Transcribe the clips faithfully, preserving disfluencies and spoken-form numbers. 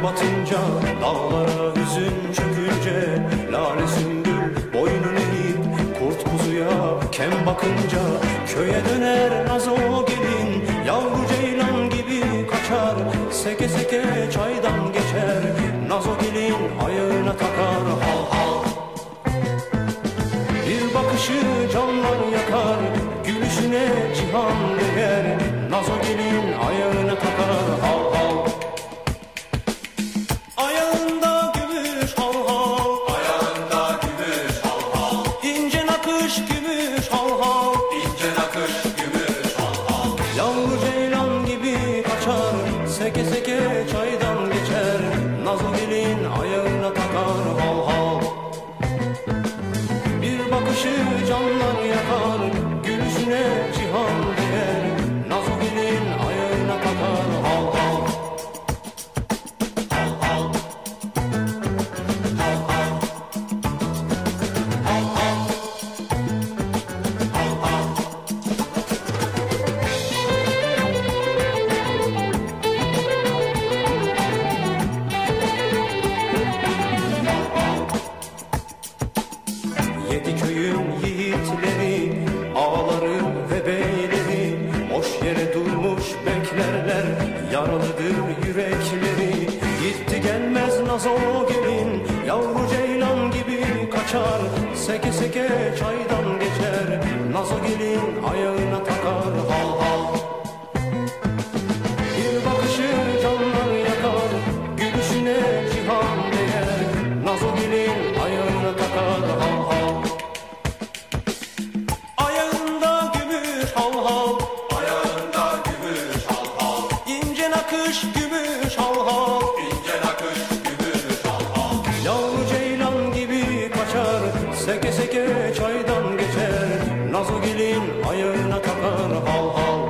batınca, dağlara hüzün çökünce, lale sümbül boynunu eğip kurt kuzuya kem bakınca, köye döner nazo gelin, yavru ceylan gibi kaçar, seke seke çaydan geçer, nazo gelin ayağına takar hal hal. Bir bakışı canlar yakar, gülüşüne cihan değer, nazo gelin ayağına takar hal hal. Ayağında gümüş hal hal, Ayağında gümüş hal hal, ince nakış gümüş hal hal, ince nakış gümüş hal hal. yavru ceylan gibi kaçar, seke seke çaydan geçer, nazo gelin ayağına takar hal hal. Bir bakışı canlar yakar, gülüşüne cihan değer, nazo gelin ayağına takar hal hal. Yedi köyün yiğitleri, ağaları ve beyleri, boş yere durmuş beklerler, yaralıdır yürekleri. Gitti gelmez nazo gelin, yavru ceylan gibi kaçar, seke seke çaydan geçer, nazo gelin ayağına takar hal hal. Bir bakışı canlar yakar, gülüşüne cihan değer, nazo gelin ayağına takar hal hal. Ayağında gümüş hal hal, Ayağında gümüş hal hal, ince nakış gümüş hal hal, ince nakış gümüş hal hal. yavru ceylan gibi kaçar, Seke seke çaydan geçer, nazo gelin ayağına takar hal hal.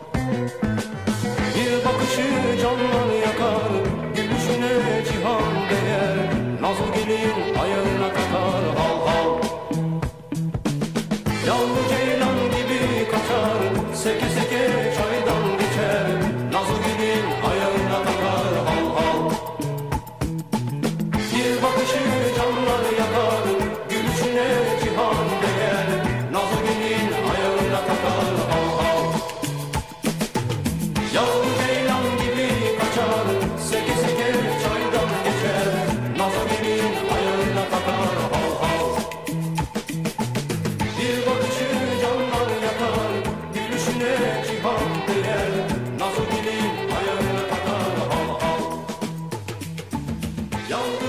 Bir bakışı canlar yakar, gülüşüne cihan değer, nazo gelin ayağına takar hal hal. Yavru ceylan gibi kaçar, seke seke çaydan geçer, nazo gelin ayağına takar hal hal. Bir bakışı canlar yakar, gülüşüne cihan değer, nazo gelin ayağına takar hal hal. Yavru ceylan gibi kaçar, seke seke çaydan geçer, nazo gelin ayağına takar hal hal. Bir bakışı canlar yakar, gülüşüne cihan değer, nazo gelin ayağına takar hal hal. Yavru